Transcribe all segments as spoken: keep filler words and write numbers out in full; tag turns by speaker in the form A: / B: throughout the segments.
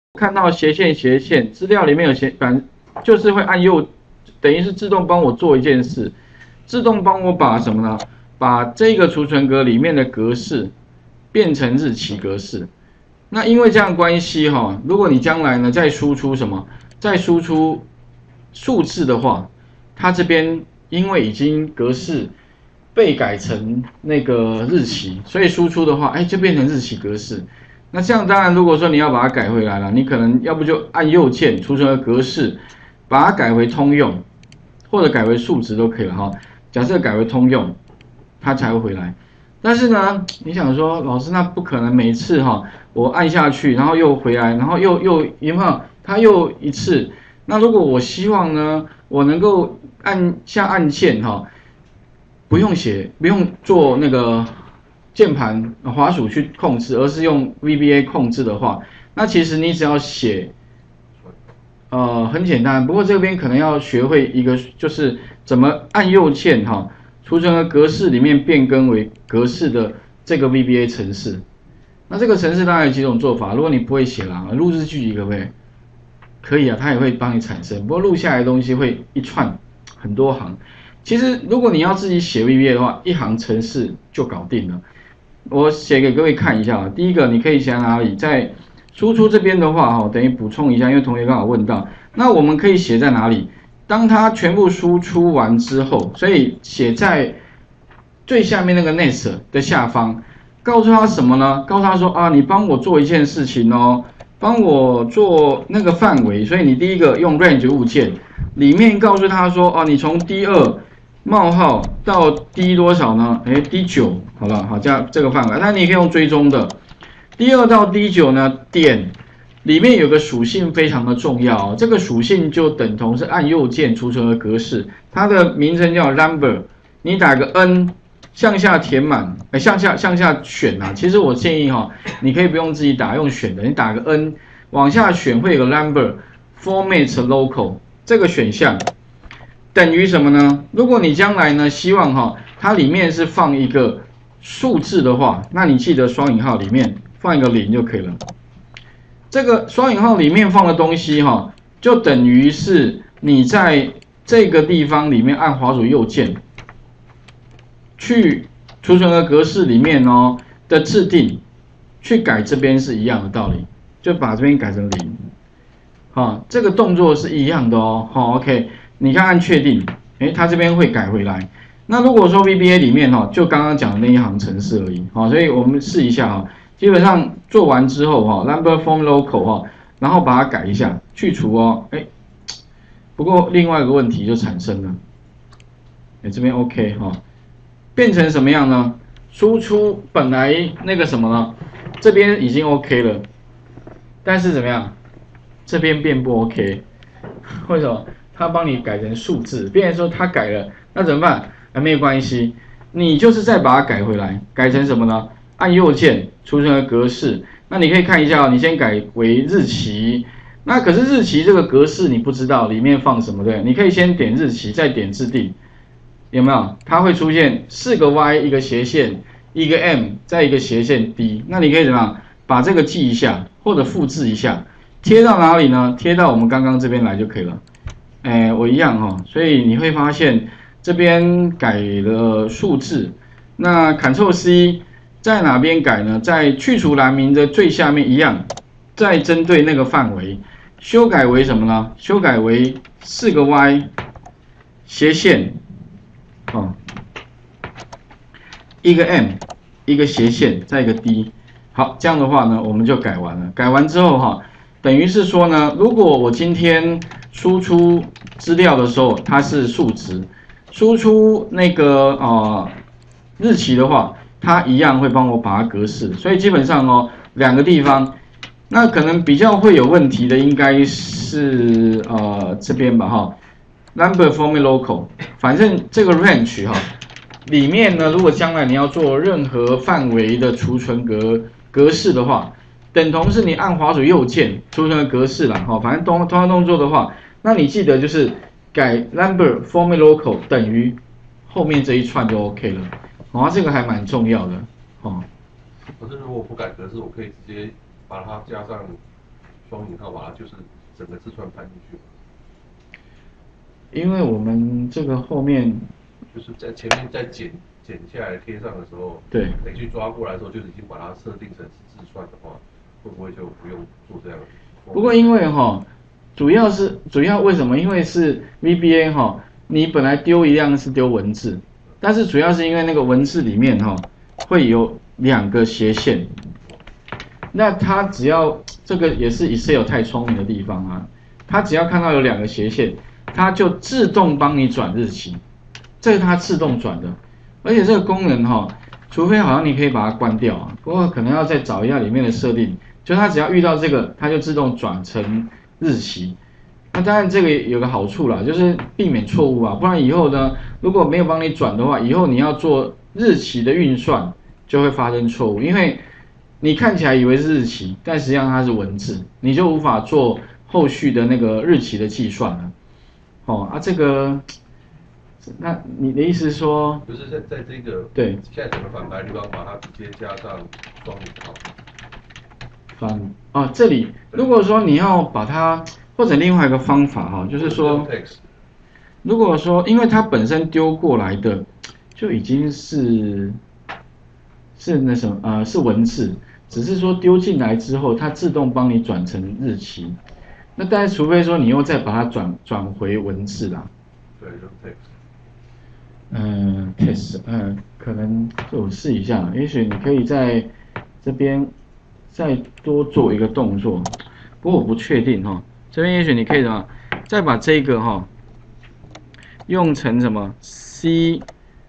A: 看到斜线斜线，资料里面有斜，反就是会按右，等于是自动帮我做一件事，自动帮我把什么呢？把这个储存格里面的格式变成日期格式。那因为这样关系哈，如果你将来呢再输出什么，再输出数字的话，它这边因为已经格式被改成那个日期，所以输出的话，哎，就变成日期格式。那这样当然，如果说你要把它改回来了，你可能要不就按右键储存的格式，把它改回通用，或者改为数值都可以了哈。假设改为通用，它才会回来。但是呢，你想说，老师那不可能每次哈，我按下去，然后又回来，然后又又有没有？它又一次。那如果我希望呢，我能够按下按键哈，不用写，不用做那个键盘滑鼠去控制，而是用 V B A 控制的话，那其实你只要写，呃，很简单。不过这边可能要学会一个，就是怎么按右键哈，储存的格式里面变更为格式的这个 V B A 程式。那这个程式当然有几种做法，如果你不会写啦，录日剧可不可以？可以啊，它也会帮你产生，不过录下来的东西会一串很多行。其实如果你要自己写 V B A 的话，一行程式就搞定了。我写给各位看一下啊，第一个你可以写在哪里？在输出这边的话，哈，等于补充一下，因为同学刚好问到，那我们可以写在哪里？当它全部输出完之后，所以写在最下面那个 next 的下方，告诉他什么呢？告诉他说啊，你帮我做一件事情哦。帮我做那个范围，所以你第一个用 range 物件，里面告诉他说，哦，你从 D 二 冒号到 D 多少呢？哎 ，D 九，好了，好，这样这个范围，那你可以用追踪的 ，D 二 到 D 九呢，点里面有个属性非常的重要，这个属性就等同是按右键储存的格式，它的名称叫 number， 你打个 N。向下填满，哎，向下向下选啊。其实我建议哈、哦，你可以不用自己打，用选的，你打个 N， 往下选会有个 number format local 这个选项等于什么呢？如果你将来呢希望哈、哦，它里面是放一个数字的话，那你记得双引号里面放一个零就可以了。这个双引号里面放的东西哈、哦，就等于是你在这个地方里面按滑鼠右键。去储存的格式里面哦的制定，去改这边是一样的道理，就把这边改成零，好，这个动作是一样的哦，好 ，OK， 你看按确定，哎，它这边会改回来。那如果说 V B A 里面哈，就刚刚讲的那一行程式而已，好，所以我们试一下哈，基本上做完之后哈 ，number form local 哈，然后把它改一下，去除哦，哎，不过另外一个问题就产生了，哎，这边 OK 哈。变成什么样呢？输出本来那个什么呢？这边已经 OK 了，但是怎么样？这边变不 OK， 为什么？他帮你改成数字，变成说他改了，那怎么办？啊，没有关系，你就是再把它改回来，改成什么呢？按右键储存的格式，那你可以看一下哦，你先改为日期，那可是日期这个格式你不知道里面放什么对？你可以先点日期，再点制定。有没有？它会出现四个 Y 一个斜线，一个 M 再一个斜线 D。那你可以怎么样？把这个记一下，或者复制一下，贴到哪里呢？贴到我们刚刚这边来就可以了。哎，我一样哈、哦，所以你会发现这边改了数字。那 Ctrl C 在哪边改呢？在去除栏名的最下面一样，再针对那个范围修改为什么呢？修改为四个 Y 斜线。哦，一个 M， 一个斜线，再一个 D， 好，这样的话呢，我们就改完了。改完之后哈，等于是说呢，如果我今天输出资料的时候它是数值，输出那个呃日期的话，它一样会帮我把它格式。所以基本上哦，两个地方，那可能比较会有问题的应该是呃这边吧哈。Number format local， 反正这个 range 哈，里面呢，如果将来你要做任何范围的储存格格式的话，等同是你按滑鼠右键储存的格式啦哈，反正同同样动作的话，那你记得就是改 number format local 等于后面这一串就 OK 了，哦，这个还蛮重要的哦。
B: 可是如果不改格式，我可以直接把它加上双引号把它就是整个字串搬进去？
A: 因为我们这个后面
B: 就是在前面再剪剪下来贴上的时候，
A: 对，
B: 等去抓过来的时候，就已经把它设定成是字串的话，会不会就不用做这样？
A: 不过因为哈，主要是主要为什么？因为是 V B A 哈，你本来丢一样是丢文字，但是主要是因为那个文字里面哈会有两个斜线，那它只要这个也是 Excel 太聪明的地方啊，它只要看到有两个斜线，它就自动帮你转日期，这是它自动转的，而且这个功能哈，除非好像你可以把它关掉啊，不过可能要再找一下里面的设定，就它只要遇到这个，它就自动转成日期。那当然这个有个好处啦，就是避免错误啊，不然以后呢，如果没有帮你转的话，以后你要做日期的运算就会发生错误，因为你看起来以为是日期，但实际上它是文字，你就无法做后续的那个日期的计算了。哦啊，这个，那你的意思是说，
B: 就是在在这个
A: 对，
B: 现在整个反白地方把它直接加上双引号。
A: 反哦，这里如果说你要把它，或者另外一个方法哈，就是说，如果说因为它本身丢过来的就已经是是那什么呃是文字，只是说丢进来之后，它自动帮你转成日期。那但是除非说你又再把它转转回文字啦。
B: 对，就 text。
A: 嗯 ，text， 嗯，可能就我试一下，也许你可以在这边再多做一个动作，不过我不确定哈。这边也许你可以什么，再把这个哈用成什么 C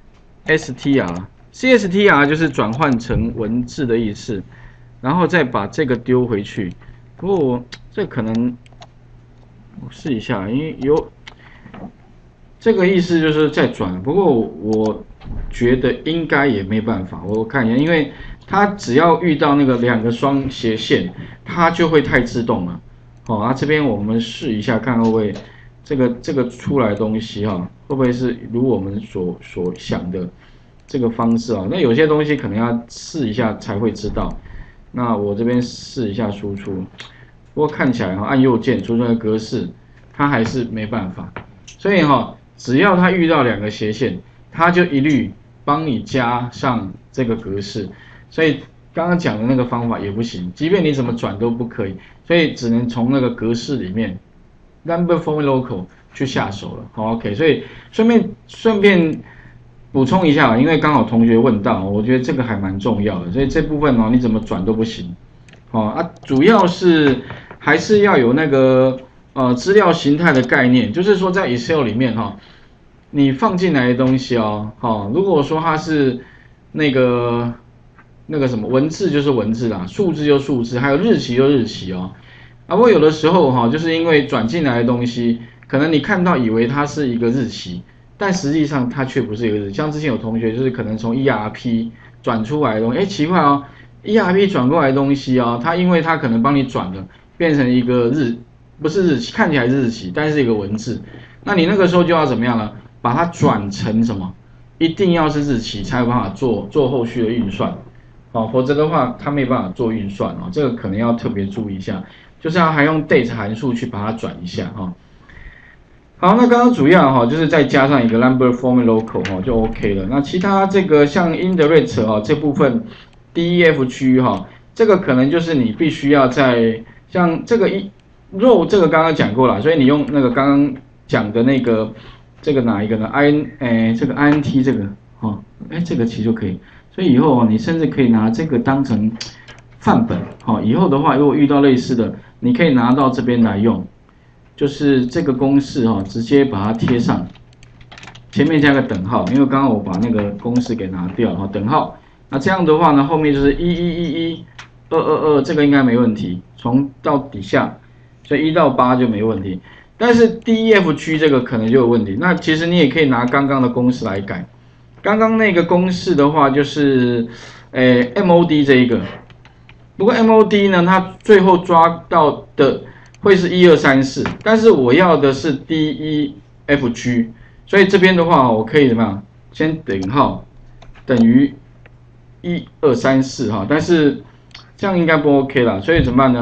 A: S T R，C S T R 就是转换成文字的意思，然后再把这个丢回去。不过我这可能我试一下，因为有这个意思就是再转，不过我觉得应该也没办法，我看一下，因为它只要遇到那个两个双斜线，它就会太自动了。好、哦，啊这边我们试一下，看会不会这个这个出来的东西哈、啊，会不会是如我们所所想的这个方式啊？那有些东西可能要试一下才会知道。那我这边试一下输出，不过看起来哈、啊，按右键输出的格式，它还是没办法。所以哈、啊，只要它遇到两个斜线，它就一律帮你加上这个格式。所以刚刚讲的那个方法也不行，即便你怎么转都不可以，所以只能从那个格式里面 number form local 去下手了。好 ，OK， 所以顺便顺便补充一下，因为刚好同学问到，我觉得这个还蛮重要的，所以这部分哦你怎么转都不行。哦啊，主要是还是要有那个呃资料形态的概念，就是说在 Excel 里面哈、哦，你放进来的东西哦，哦如果说它是那个。那个什么文字就是文字啦，数字就数字，还有日期就日期哦。啊，不过有的时候哈、哦，就是因为转进来的东西，可能你看到以为它是一个日期，但实际上它却不是一个日期。像之前有同学就是可能从 E R P 转出来的东西，哎，奇怪哦 ，E R P 转过来的东西哦，它因为它可能帮你转了，变成一个日，不是日期，看起来是日期，但是一个文字。那你那个时候就要怎么样呢？把它转成什么？一定要是日期才有办法做做后续的运算。哦，否则的话它没办法做运算哦，这个可能要特别注意一下，就是要还用 date 函数去把它转一下哈、哦。好，那刚刚主要哈、哦、就是再加上一个 number form local 哈、哦、就 OK 了。那其他这个像 indirect 哈、哦、这部分 D E F G 哈、哦，这个可能就是你必须要在像这个一 row 这个刚刚讲过了，所以你用那个刚刚讲的那个这个哪一个呢 ？I 哎这个 I N T 这个哦，哎这个其实就可以。所以以后你甚至可以拿这个当成范本，好，以后的话如果遇到类似的，你可以拿到这边来用，就是这个公式哈，直接把它贴上，前面加个等号，因为刚刚我把那个公式给拿掉哈，等号，那这样的话呢，后面就是一一一一二二二，这个应该没问题，从到底下，所以一到八就没问题，但是 D E F G 这个可能就有问题，那其实你也可以拿刚刚的公式来改。刚刚那个公式的话，就是，诶 ，M O D 这一个，不过 M O D 呢，它最后抓到的会是一二三四，但是我要的是 D E F G， 所以这边的话，我可以怎么样？先等号等于一二三四哈，但是这样应该不 OK 啦，所以怎么办呢？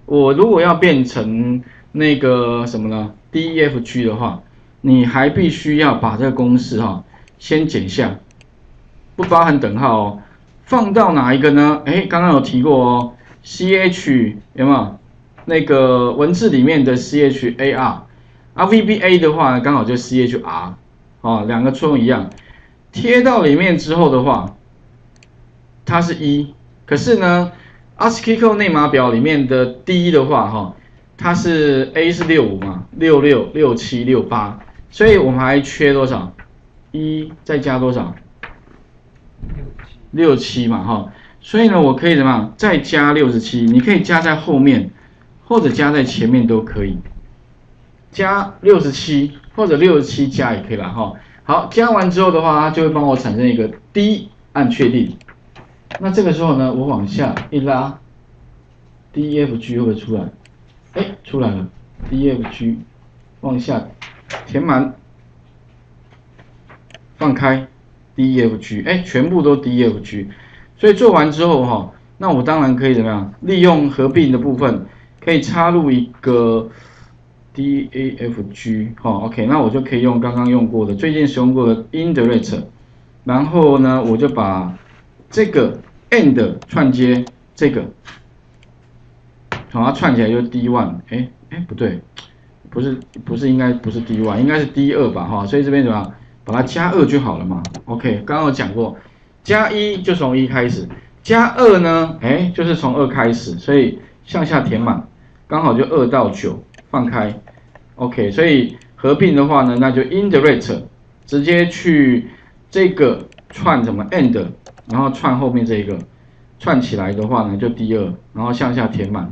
A: 我如果要变成那个什么呢 ？D E F G 的话，你还必须要把这个公式哈、哦、先减项，不包含等号哦。放到哪一个呢？哎，刚刚有提过哦 ，C H 有没有？那个文字里面的 C H A R， 啊 V B A 的话刚好就 C H R， 哦，两个作用一样。贴到里面之后的话，它是一，可是呢 A S C I I 内码表里面的 D 的话哈、哦，它是 A 是六五嘛，六六六七六八，所以我们还缺多少？一再加多少？六七嘛哈，所以呢，我可以怎么样？再加六十七，你可以加在后面，或者加在前面都可以。加六十七或者六十七加也可以了哈。好，加完之后的话，它就会帮我产生一个 D， 按确定。那这个时候呢，我往下一拉 ，D E F G 会不会出来？哎，出来了 ，D E F G， 往下填满，放开 D E F G， 哎，全部都 D E F G。所以做完之后哈，那我当然可以怎么样？利用合并的部分，可以插入一个 D E F G， 哈 ，OK， 那我就可以用刚刚用过的、最近使用过的 indirect， 然后呢，我就把这个 and 串接这个，好，它串起来就是 D 一， 哎哎不对，不是不是应该不是 D 一， 应该是 D 二 吧，哈，所以这边怎么样？把它加二就好了嘛 ，OK， 刚刚有讲过，加一就从一开始，加二呢，哎就是从二开始，所以向下填满，刚好就二到九，放开 ，OK， 所以合并的话呢，那就 indirect 直接去这个串什么 and， 然后串后面这一个，串起来的话呢就 D 二， 然后向下填满，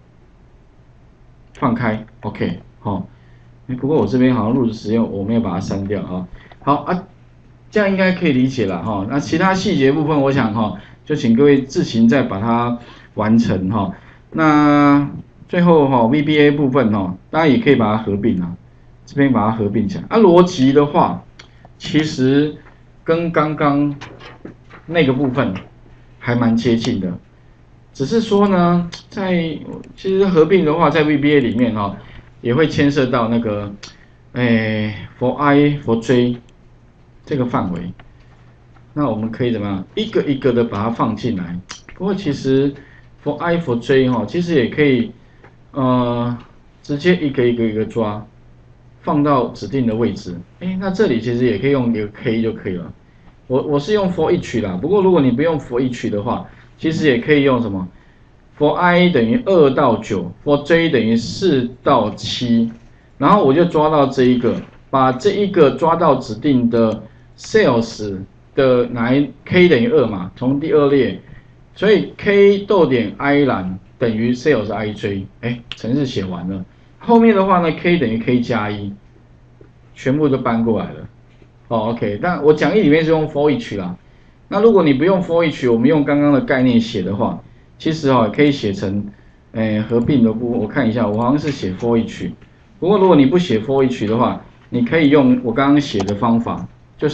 A: 放开 ，OK， 好、哦，哎不过我这边好像录的时间我没有把它删掉啊。好啊，这样应该可以理解了哈。那其他细节部分，我想哈，就请各位自行再把它完成哈。那最后哈 V B A 部分哈，当然也可以把它合并啊，这边把它合并起来。啊，逻辑的话，其实跟刚刚那个部分还蛮接近的，只是说呢，在其实合并的话，在 V B A 里面哈，也会牵涉到那个，诶 ，for I for J。这个范围，那我们可以怎么样？一个一个的把它放进来。不过其实 for I for J 哈，其实也可以，呃，直接一个一个一个抓，放到指定的位置。哎，那这里其实也可以用一个 K 就可以了。我我是用 for each 啦，不过如果你不用 for each 的话，其实也可以用什么 for I 等于二到九 ，for J 等于四到七，然后我就抓到这一个，把这一个抓到指定的。sales 的哪一 k 等于二嘛，从第二列，所以 k 逗点 i 栏等于 sales ij， 哎，程式写完了。后面的话呢 ，k 等于 k 加一，全部都搬过来了。哦 ，OK， 但我讲义里面是用 for each 啦。那如果你不用 for each， 我们用刚刚的概念写的话，其实哦可以写成，哎，合并的部分。我看一下，我好像是写 for each， 不过如果你不写 for each 的话，你可以用我刚刚写的方法。就是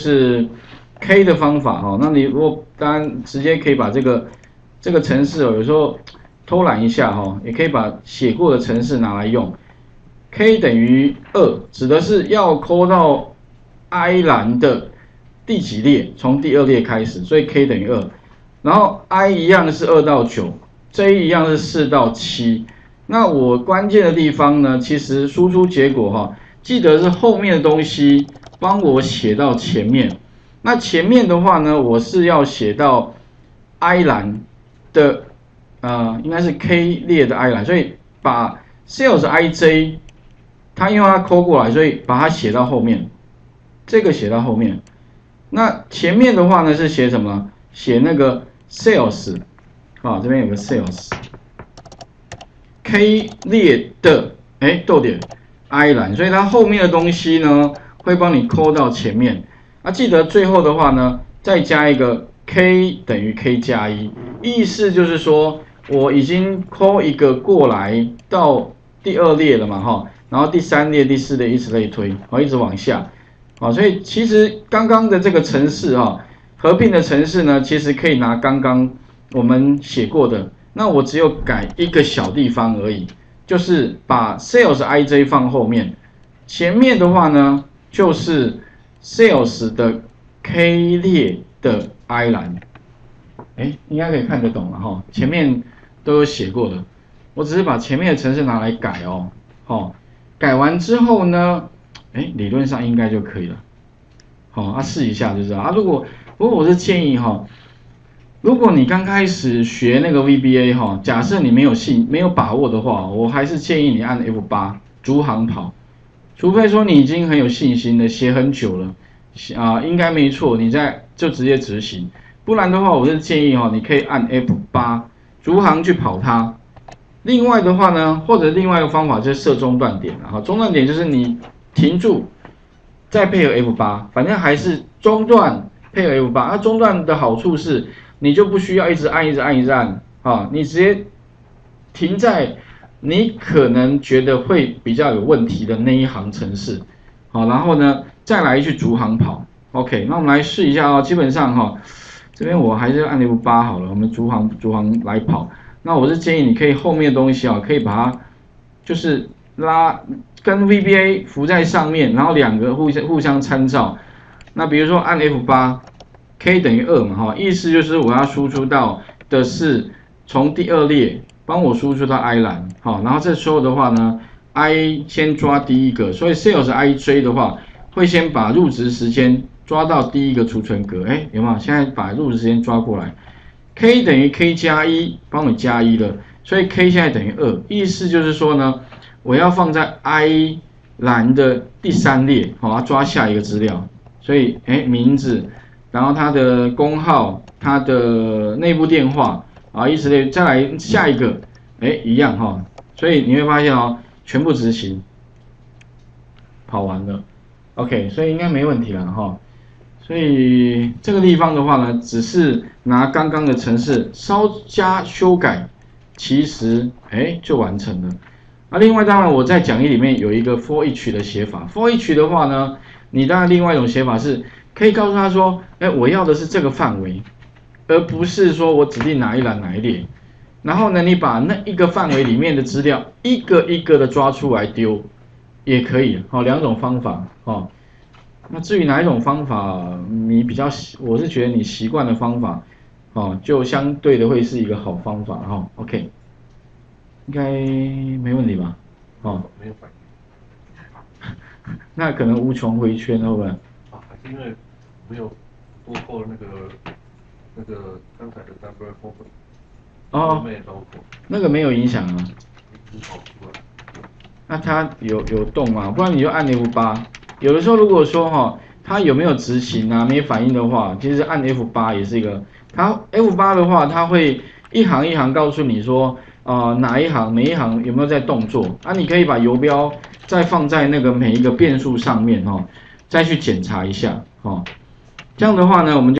A: K 的方法哈，那你如果当然直接可以把这个这个程式哦，有时候偷懒一下哈，也可以把写过的程式拿来用。K 等于二，指的是要抠到 I 栏的第几列，从第二列开始，所以 K 等于二。然后 I 一样是二到九 ，J 一样是四到七。那我关键的地方呢，其实输出结果哈，记得是后面的东西。帮我写到前面，那前面的话呢，我是要写到 I 栏的，呃，应该是 K 列的 I 栏，所以把 sales ij， 它因为它抠过来，所以把它写到后面，这个写到后面。那前面的话呢是写什么？写那个 sales， 啊，这边有个 sales，K 列的，哎，逗点 I 栏，所以它后面的东西呢。会帮你抠到前面，啊，记得最后的话呢，再加一个 k 等于 k 加一，意思就是说我已经抠一个过来到第二列了嘛，哈，然后第三列、第四列以此类推，好，一直往下，好，所以其实刚刚的这个程式哈，合并的程式呢，其实可以拿刚刚我们写过的那我只有改一个小地方而已，就是把 Sales I J 放后面，前面的话呢就是 Sales 的 K 列的 I 栏，哎，应该可以看得懂了哈，前面都有写过的，我只是把前面的程式拿来改哦，哦，改完之后呢，哎，理论上应该就可以了，好、哦，啊试一下就知道啊。如果不过我是建议哈、哦，如果你刚开始学那个 V B A 哈、哦，假设你没有信没有把握的话，我还是建议你按 F 八 逐行跑，除非说你已经很有信心的写很久了，啊、呃，应该没错，你再就直接执行。不然的话，我是建议哈、哦，你可以按 F 八 逐行去跑它。另外的话呢，或者另外一个方法就是设中断点，然后中断点就是你停住，再配合 F 八，反正还是中断配合 F 八。那中断的好处是，你就不需要一直按、一直按、一直按啊，你直接停在你可能觉得会比较有问题的那一行程式，好，然后呢再来去逐行跑。OK， 那我们来试一下哦，基本上哈、哦。这边我还是按 F 八 好了，我们逐行逐行来跑。那我是建议你可以后面的东西啊，可以把它就是拉跟 V B A 浮在上面，然后两个互相互相参照。那比如说按 F 八 ，K 等于二嘛哈，意思就是我要输出到的是从第二列帮我输出到 I 栏，好，然后这时候的话呢 ，I 先抓第一个，所以 Sales I J 的话会先把入职时间抓到第一个储存格，哎，有没有？现在把入职时间抓过来 ，K 等于 K 加一，帮我加一了，所以 K 现在等于二，意思就是说呢，我要放在 I 栏的第三列，好，要抓下一个资料，所以哎，名字，然后它的工号，它的内部电话，啊，以此类，再来下一个，哎，一样哈，所以你会发现哦，全部执行，跑完了 ，OK， 所以应该没问题了哈。所以这个地方的话呢，只是拿刚刚的程式稍加修改，其实哎就完成了。那另外当然我在讲义里面有一个 for each 的写法 ，for each 的话呢，你当然另外一种写法是可以告诉他说，哎我要的是这个范围，而不是说我指定哪一栏哪一列。然后呢，你把那一个范围里面的资料一个一个的抓出来丢，也可以，好，两种方法，哦。那至于哪一种方法你比较，我是觉得你习惯的方法，哦，就相对的会是一个好方法哈、哦。OK， 应该没问题吧？哦，
B: 没有反应。
A: 那可能无穷回圈，会不会？啊，
B: 还是因为没有多扣那个那个刚才的 double form。
A: 哦，那个没有影响啊。那它有有动吗？不然你就按 F 八。有的时候如果说哈、哦，它有没有执行啊，没反应的话，其实按 F 八也是一个。它 F 八的话，它会一行一行告诉你说，呃，哪一行每一行有没有在动作啊？你可以把游标再放在那个每一个变数上面哈、哦，再去检查一下哈、哦。这样的话呢，我们就